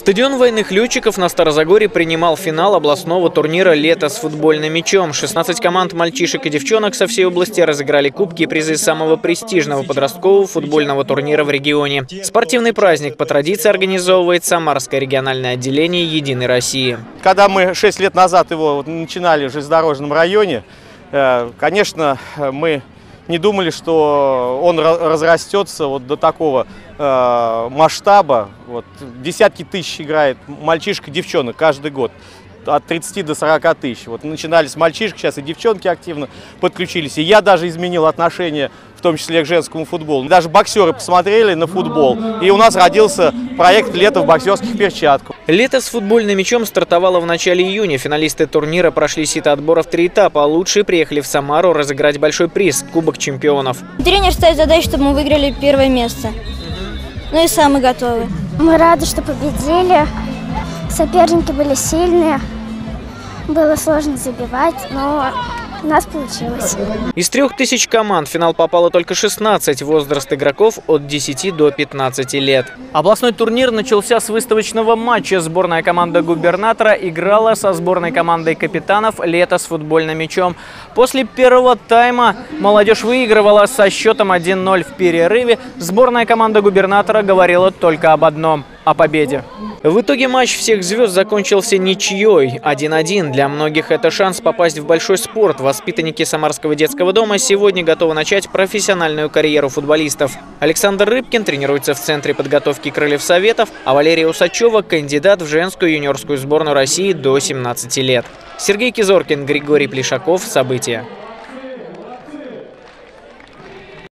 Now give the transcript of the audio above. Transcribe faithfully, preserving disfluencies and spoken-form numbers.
Стадион военных летчиков на Старозагорье принимал финал областного турнира «Лето с футбольным мячом». шестнадцать команд мальчишек и девчонок со всей области разыграли кубки и призы самого престижного подросткового футбольного турнира в регионе. Спортивный праздник по традиции организовывает Самарское региональное отделение «Единой России». Когда мы шесть лет назад его начинали в железнодорожном районе, конечно, мы не думали, что он разрастется вот до такого э, масштаба. Вот, десятки тысяч играет мальчишек и девчонок каждый год. От тридцати до сорока тысяч. Вот начинали с мальчишек, сейчас и девчонки активно подключились. И я даже изменил отношение, в том числе к женскому футболу. Даже боксеры посмотрели на футбол. И у нас родился проект «Лето в боксерских перчатках». Лето с футбольным мячом стартовало в начале июня. Финалисты турнира прошли сито отбора в три этапа, а лучшие приехали в Самару разыграть большой приз – Кубок чемпионов. Тренер ставит задачу, чтобы мы выиграли первое место. Ну и сами готовы. Мы рады, что победили. Соперники были сильные. Было сложно забивать, но у нас получилось. Из трех тысяч команд в финал попало только шестнадцать. Возраст игроков от десяти до пятнадцати лет. Областной турнир начался с выставочного матча. Сборная команда губернатора играла со сборной командой капитанов «Лето с футбольным мячом». После первого тайма молодежь выигрывала со счетом один ноль в перерыве. Сборная команда губернатора говорила только об одном – о победе. В итоге матч всех звезд закончился ничьей один один. Для многих это шанс попасть в большой спорт. Воспитанники Самарского детского дома сегодня готовы начать профессиональную карьеру футболистов. Александр Рыбкин тренируется в Центре подготовки Крыльев Советов, а Валерия Усачева – кандидат в женскую юниорскую сборную России до семнадцати лет. Сергей Кизоркин, Григорий Плешаков. События.